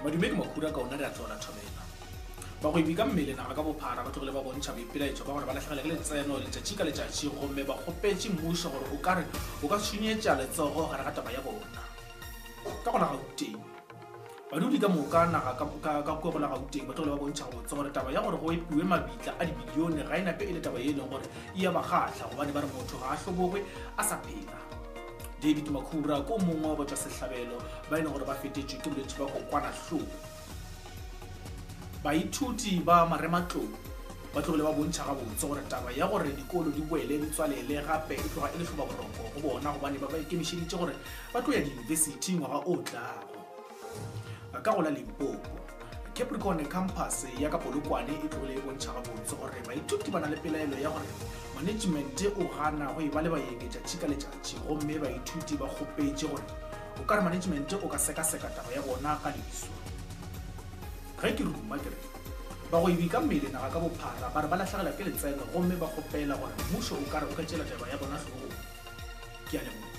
Madumedi makhura ka ona re a tlola thobela ba go ibika mmele naga ka bophara ba tlogele ba bontšha boipelaetso ba gore ba latlhegela ke letseno letšatši ka letšatši gomme ba kgopetše mmušo gore o kare o ka tshwenyetša letsogo gare ga taba ya bona ka gona Gauteng badudi ka moka naga ka kwego la Gauteng ba tlogele ba bontšha go botse gore taba ya gore go epiwe mabitla a dibilione ga e nape e le taba e leng gore e ya ba kgatlha gobane ba re motho ga a hlobogwe a sa phela. David Makhura ko mongwe wa batša sehlabelo ba e leng gore ba fetetšwe ke bolwetši ba go kwana hloko. Baithuti ba marematlou ba tlogele ba bontšha ga botse gore taba ya gore dikolo di boele di tswalele gape e tloga e le hloba boroko go bona gobane ba ikemišeditše gore ba tlo ya diyunibesithi ngwaga o tlago. Ka go la Limpopo Capricorn campus ya ka Polokwane e tlogele e bontšha ga botse gore baithuti ba na le pelaelo ya gore management o gana go e ba le baeng letšatši ka letšatši gomme baithuti ba kgopetše gore o ka re management o ka sekaseka taba ya bona ka leiso. Ge ke ruma kere ba go ibika mmele naga ka bophara ba re ba latlhegela ke letseno gomme ba kgopela gore mmušo o ka re o ka tšela taba ya bona hlogong. Ke a leboga.